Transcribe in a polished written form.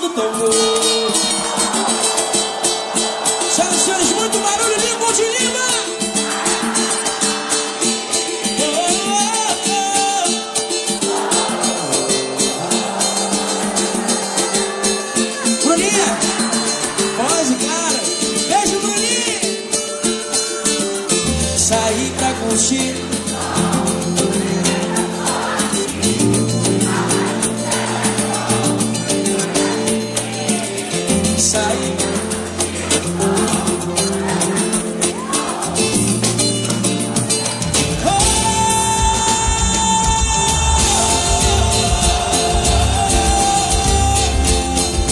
teu amor. Senhoras e senhores, muito barulho, Lincoln de Lima. Bruninha, pode, cara. Beijo, Bruninha. Saí pra curtir. Saí